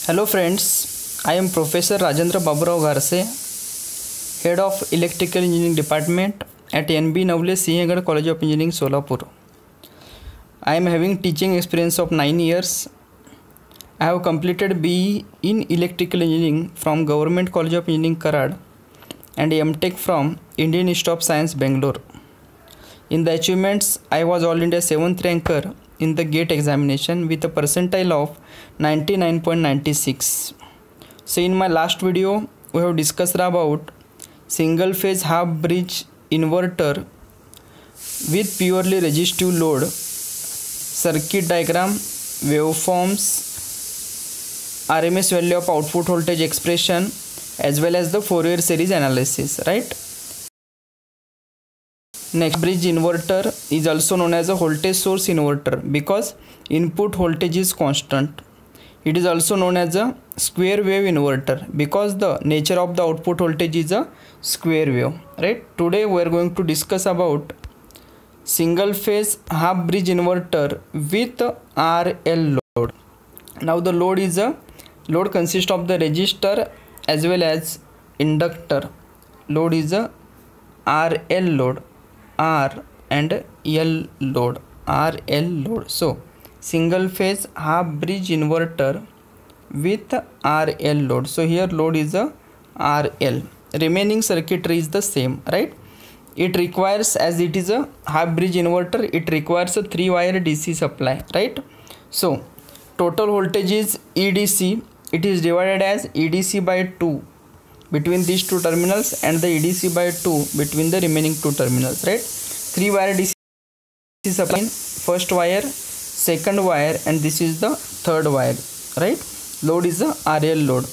Hello friends, I am Professor Rajendra Baburao Garse, Head of Electrical Engineering Department at NB Navle Sinhagad College of Engineering, Solapur. I am having teaching experience of 9 years. I have completed BE in Electrical Engineering from Government College of Engineering, Karad, and MTech from Indian Institute of Science, Bangalore. In the achievements, I was All India 7th ranker in the GATE examination with a percentile of 99.96. So in my last video, we have discussed about single phase half bridge inverter with purely resistive load, circuit diagram, waveforms, RMS value of output voltage expression, as well as the Fourier series analysis, right? Next, bridge inverter is also known as a voltage source inverter because input voltage is constant. It is also known as a square wave inverter because the nature of the output voltage is a square wave, right? Today we are going to discuss about single phase half bridge inverter with RL load. Now the load consists of the resistor as well as inductor. Load is a RL load, R and L load, RL load. So single phase half bridge inverter with RL load. So here load is a RL. Remaining circuitry is the same, right? It requires, as it is a half bridge inverter, it requires a 3-wire DC supply, right? So total voltage is EDC. It is divided as EDC by 2 between these two terminals and the EDC by 2 between the remaining two terminals, right? 3-wire DC supply in first wire, second wire, and this is the third wire, right? Load is the RL load.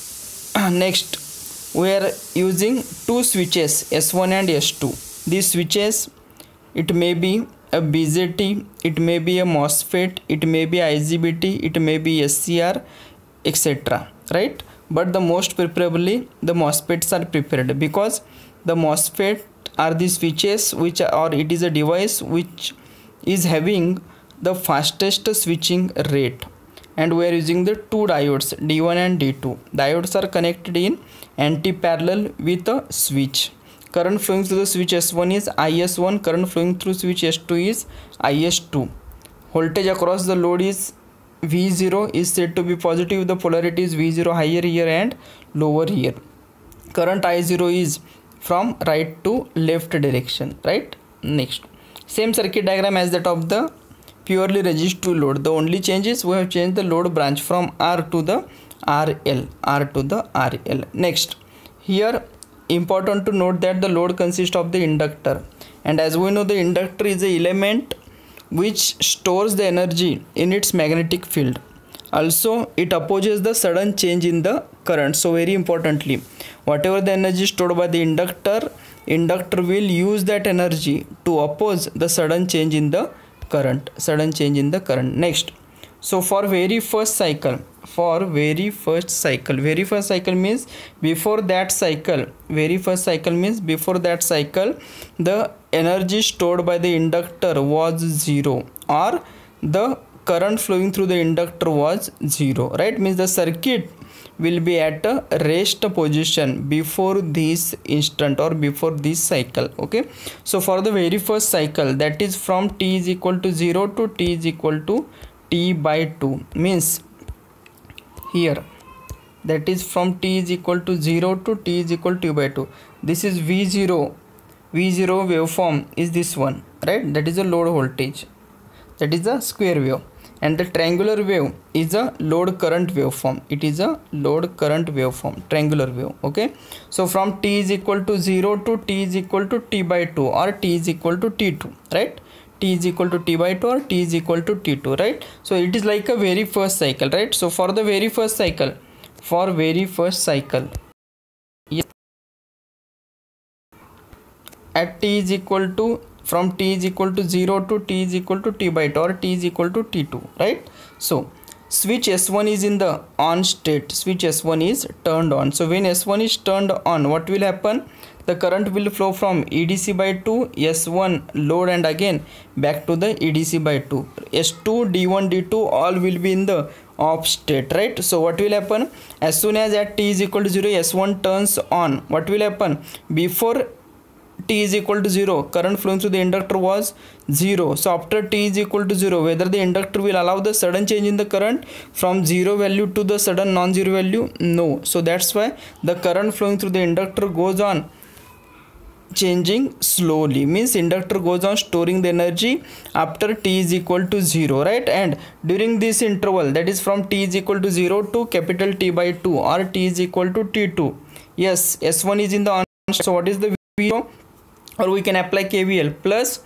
Next, we are using two switches, S1 and S2. These switches, it may be a BJT, it may be a MOSFET, it may be IGBT, it may be SCR, etc., right? But the most preferably the MOSFETs are preferred because the MOSFET are the switches which are, or it is a device which is having the fastest switching rate, and we are using the two diodes D1 and D2. Diodes are connected in anti-parallel with a switch. Current flowing through the switch S1 is IS1, current flowing through switch S2 is IS2. Voltage across the load is V0 is said to be positive. The polarity is V0 higher here and lower here. Current I0 is from right to left direction, right? Next, same circuit diagram as that of the purely resistive load. The only change is we have changed the load branch from R to the RL, R to the RL. Next, here important to note that the load consists of the inductor, and as we know, the inductor is the element which stores the energy in its magnetic field. Also, it opposes the sudden change in the current. So very importantly, whatever the energy stored by the inductor will use that energy to oppose the sudden change in the current, Next, so for very first cycle means before that cycle, the energy stored by the inductor was 0 or the current flowing through the inductor was 0, right? Means the circuit will be at a rest position before this instant or before this cycle, okay? So for the very first cycle, that is from t is equal to 0 to t is equal to t by 2, means here that is from t is equal to 0 to t is equal to t by 2. This is V0 waveform is this one, right? That is a load voltage, that is a square wave, and the triangular wave is a load current waveform. It is a load current waveform, triangular wave, okay? So from t is equal to 0 to t is equal to t by 2 or t is equal to t2, right? T is equal to t by 2 or t is equal to t2, right? So it is like a very first cycle, right? So for the very first cycle, yes, at t is equal to, from t is equal to 0 to t is equal to t by 2 or t is equal to t2, right? So switch S1 is in the on state, switch S1 is turned on. So when S1 is turned on, what will happen? The current will flow from EDC by 2, S1 load, and again back to the EDC by 2. S2, D1, D2 all will be in the off state, right? So what will happen? As soon as at t is equal to 0, S1 turns on. What will happen? Before t is equal to 0, current flowing through the inductor was 0. So after t is equal to 0, whether the inductor will allow the sudden change in the current from 0 value to the sudden non-zero value? No. So that's why the current flowing through the inductor goes on changing slowly, means inductor goes on storing the energy after t is equal to 0, right? And during this interval, that is from t is equal to 0 to capital T by 2 or t is equal to t2, yes, S1 is in the on. So what is the V0? Or we can apply KVL, plus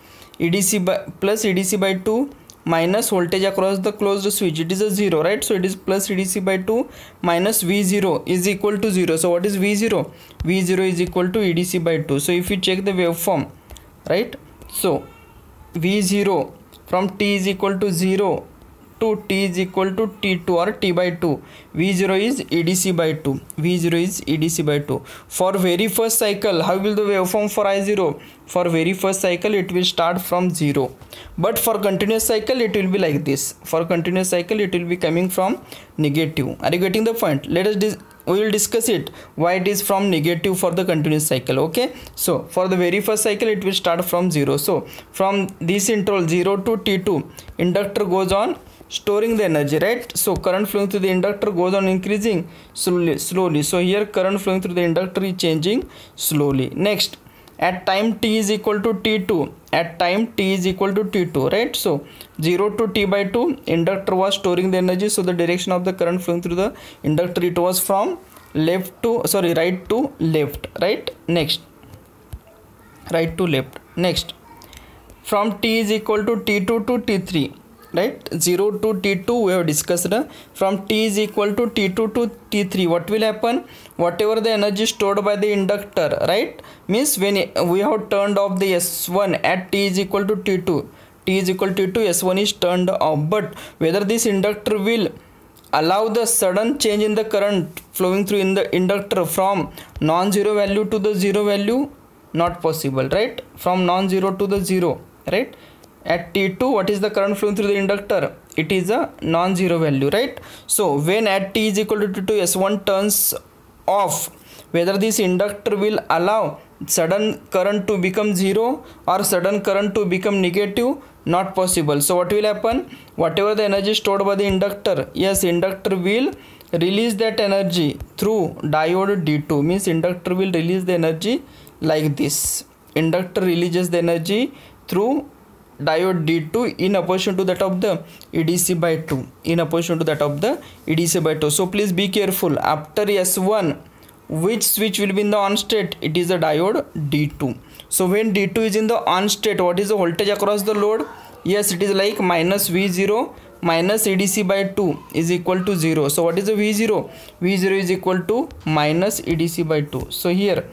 EDC by 2 minus voltage across the closed switch, it is a 0, right? So it is plus EDC by 2 minus V0 is equal to 0. So what is V0? V0 is equal to EDC by 2. So if you check the waveform, right? So V0 from t is equal to 0 to t is equal to t2 or t by 2, V0 is EDC by 2. V0 is EDC by 2. For very first cycle, how will the waveform for I0? For very first cycle, it will start from 0. But for continuous cycle, it will be like this. For continuous cycle, it will be coming from negative. Are you getting the point? We will discuss it why it is from negative for the continuous cycle. Okay, so for the very first cycle it will start from 0. So from this interval 0 to t2, inductor goes on storing the energy, right? So current flowing through the inductor goes on increasing slowly. So here current flowing through the inductor is changing slowly. Next, at time t is equal to t2, at time t is equal to t2, right? So 0 to t by 2, inductor was storing the energy. So the direction of the current flowing through the inductor, it was from right to left, right? Next, right to left. Next, from t is equal to t2 to t3, right? 0 to t2 we have discussed. From t is equal to t2 to t3, what will happen? Whatever the energy stored by the inductor, right, means when we have turned off the S1 at t is equal to t2, S1 is turned off. But whether this inductor will allow the sudden change in the current flowing through in the inductor from non-zero value to the zero value, not possible, right? From non-zero to the 0, right? At t2, what is the current flowing through the inductor? It is a non-zero value, right? So when at t is equal to t2, S1 turns off, whether this inductor will allow sudden current to become 0 or sudden current to become negative, not possible. So what will happen? Whatever the energy stored by the inductor, yes, inductor will release that energy through diode D2, means inductor will release the energy like this. Inductor releases the energy through diode D2 in opposition to that of the EDC by 2, in opposition to that of the EDC by 2. So please be careful. After S1, which switch will be in the on state? It is a diode D2. So when D2 is in the on state, what is the voltage across the load? Yes, it is like minus V0 minus EDC by 2 is equal to 0. So what is the V0? V0 is equal to minus EDC by 2. So here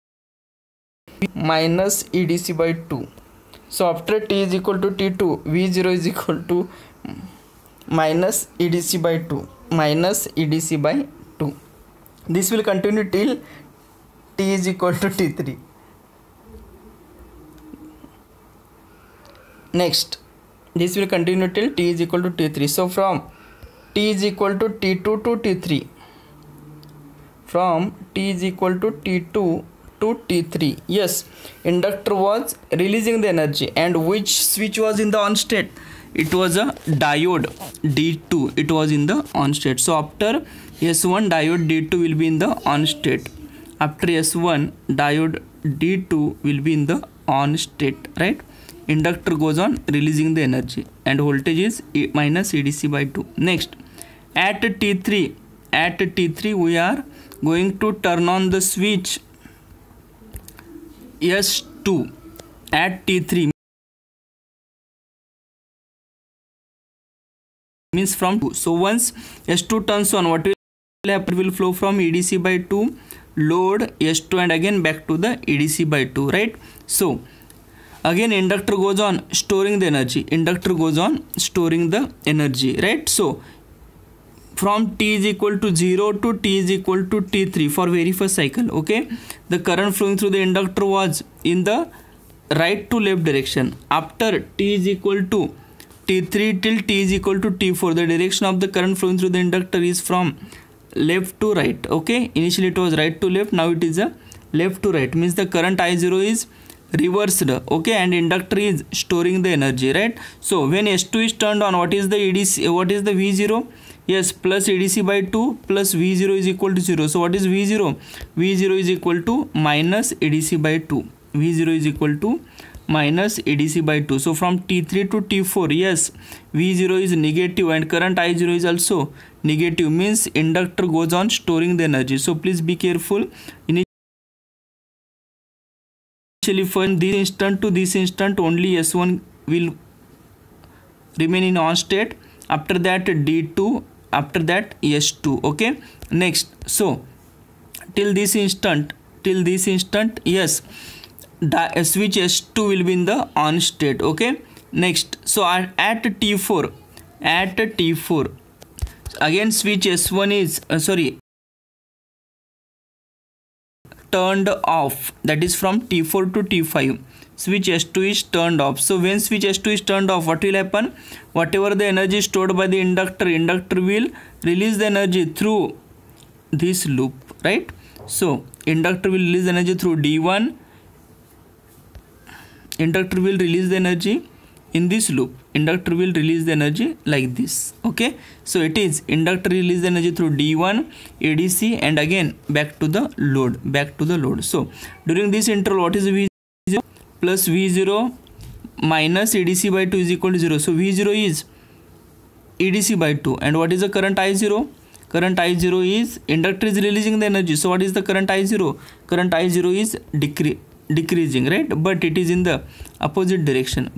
minus EDC by 2. So after t is equal to t2, V0 is equal to minus EDC by 2, minus EDC by 2. This will continue till t is equal to t3. Next, this will continue till t is equal to t3. So from t is equal to t2 to t3, from t is equal to t2 to t3, yes, inductor was releasing the energy. And which switch was in the on state? It was a diode D2, it was in the on state. So after S1, diode D2 will be in the on state. After S1, diode D2 will be in the on state, right? Inductor goes on releasing the energy and voltage is minus EDC by 2. Next, at T3 we are going to turn on the switch S2 at T3, means from 2. So once S2 turns on, what will happen? Will flow from EDC by 2 load S2 and again back to the EDC by 2, right? So again inductor goes on storing the energy, right? So from t is equal to 0 to t is equal to t3 for very first cycle, okay, the current flowing through the inductor was in the right to left direction. After t is equal to T3 till T is equal to T4, the direction of the current flowing through the inductor is from left to right. Okay, initially it was right to left, now it is a left to right, means the current I0 is reversed. Okay, and inductor is storing the energy, right? So when S2 is turned on, what is the EDC, what is the V0? Yes, plus EDC by 2 plus V0 is equal to 0. So what is V0? V0 is equal to minus EDC by 2. V0 is equal to minus EDC by 2. So from T3 to T4, yes, V0 is negative and current I0 is also negative, means inductor goes on storing the energy. So please be careful. Initially from this instant to this instant only S1 will remain in on state, after that D2, after that S2. Okay, next, so till this instant, yes, the switch S2 will be in the on state. Okay, next, so at T4, again switch S1 is turned off, that is from T4 to T5, switch S2 is turned off. So when switch S2 is turned off, what will happen? Whatever the energy stored by the inductor will release the energy through this loop, right? So inductor will release energy through D1, inductor will release the energy in this loop, inductor will release the energy like this. Okay, so it is inductor release the energy through D1, ADC, and again back to the load, So during this interval, what is V0? Plus V0 minus EDC by 2 is equal to 0. So V0 is EDC by 2, and what is the current I0? Current I0 is inductor is releasing the energy. So what is the current I0? Current I0 is decreasing, right? But it is in the opposite direction.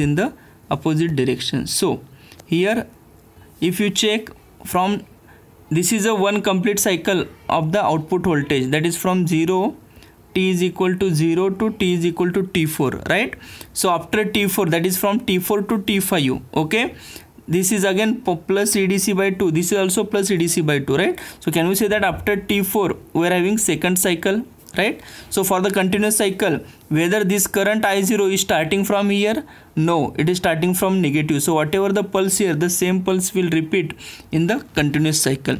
So here, if you check from, this is a one complete cycle of the output voltage, that is from 0, T is equal to 0 to T is equal to T4, right? So after T4, that is from T4 to T5. Okay, this is again plus EDC by 2, this is also plus EDC by 2, right? So can we say that after T4 we are having second cycle, right? So for the continuous cycle, whether this current I0 is starting from here, no, it is starting from negative. So whatever the pulse here, the same pulse will repeat in the continuous cycle,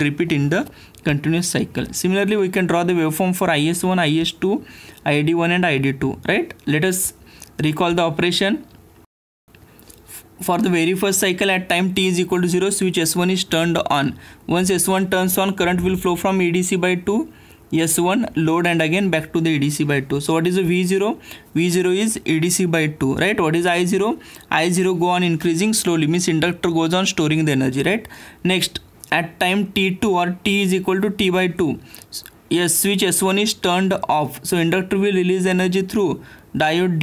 Similarly, we can draw the waveform for IS1, IS2, ID1 and ID2, right? Let us recall the operation. For the very first cycle at time T is equal to 0, switch S1 is turned on. Once S1 turns on, current will flow from EDC by 2, S1 load, and again back to the EDC by 2. So what is the V0? V0 is EDC by 2, right? What is I0? I0 go on increasing slowly, means inductor goes on storing the energy, right? Next, at time T2 or T is equal to T by 2, yes, switch S1 is turned off. So inductor will release energy through diode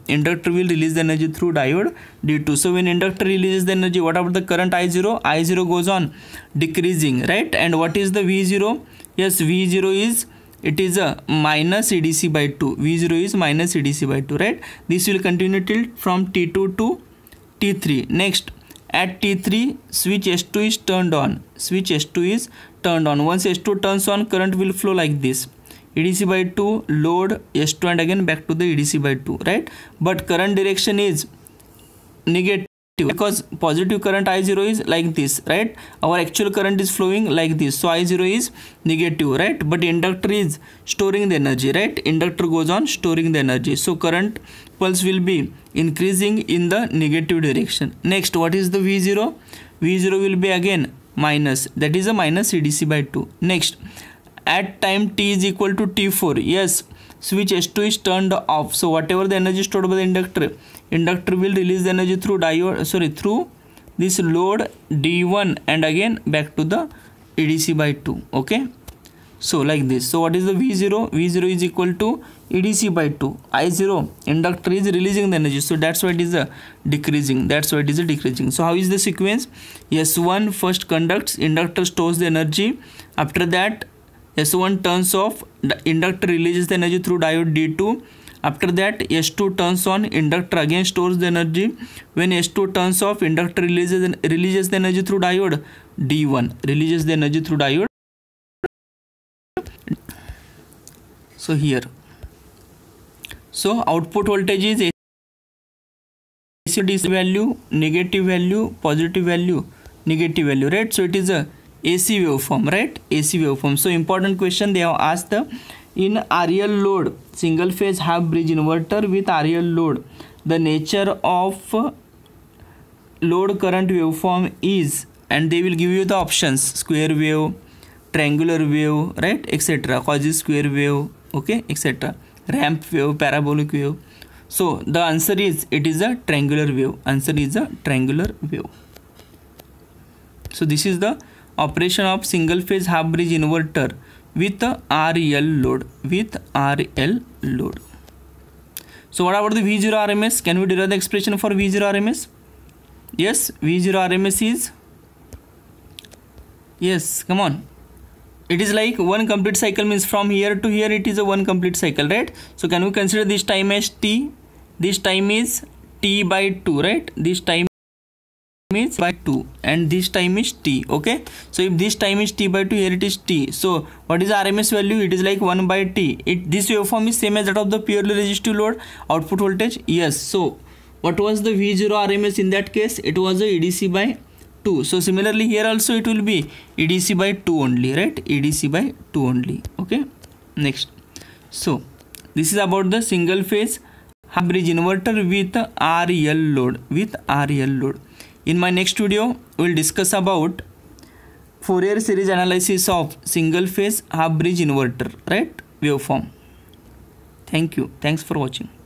D2. So when inductor releases the energy, what about the current I0? I0 goes on decreasing, right? And what is the V0? Yes, V0 is, it is a minus EDC by 2. V0 is minus EDC by 2, right? This will continue till from T2 to T3. Next, at T3, switch S2 is turned on. Once S2 turns on, current will flow like this. EDC by 2, load, S2, and again back to the EDC by 2, right? But current direction is negative, because positive current I0 is like this, right? Our actual current is flowing like this. So I0 is negative, right? But inductor is storing the energy, right? Inductor goes on storing the energy. So current pulse will be increasing in the negative direction. Next, what is the V0? V0 will be again minus, that is a minus EDC by 2. Next, at time T is equal to T4, yes, switch S2 is turned off. So whatever the energy stored by the inductor will release the energy through through this load D1, and again back to the EDC by 2. Okay, so like this. So what is the V0? V0 is equal to EDC by 2. I0, inductor is releasing the energy, so that's why it is a decreasing. So how is the sequence? S1 first conducts, inductor stores the energy. After that, S1 turns off, the inductor releases the energy through diode D2. After that, S2 turns on, inductor again stores the energy. When S2 turns off, inductor releases the energy through diode D1. So here, so output voltage is AC see DC value, negative value, positive value, negative value, right? So it is a AC waveform, right? AC waveform. So important question they have asked, in RL load, single phase half bridge inverter with RL load, the nature of load current waveform is, and they will give you the options: square wave, triangular wave, right, etc., quasi square wave, okay, etc., ramp wave, parabolic wave. So the answer is, it is a triangular wave. Answer is a triangular wave. So this is the operation of single phase half bridge inverter with RL load, with RL load. So what about the V0 RMS? Can we derive the expression for V0 RMS? Yes, V0 RMS is, yes, come on, it is like one complete cycle, means from here to here it is a one complete cycle, right? So can we consider this time as T? This time is T by 2, right? This time is by 2 and this time is T, okay? So if this time is T by 2, here it is T. So what is the RMS value? It is like 1 by T. This waveform is same as that of the purely resistive load output voltage. Yes. So what was the V0 RMS in that case? It was a EDC by 2. So similarly here also it will be EDC by 2 only, right? EDC by 2 only, okay? Next. So this is about the single phase half bridge inverter with RL load, with RL load. In my next video, we will discuss about Fourier series analysis of single phase half bridge inverter, right, waveform. Thank you. Thanks for watching.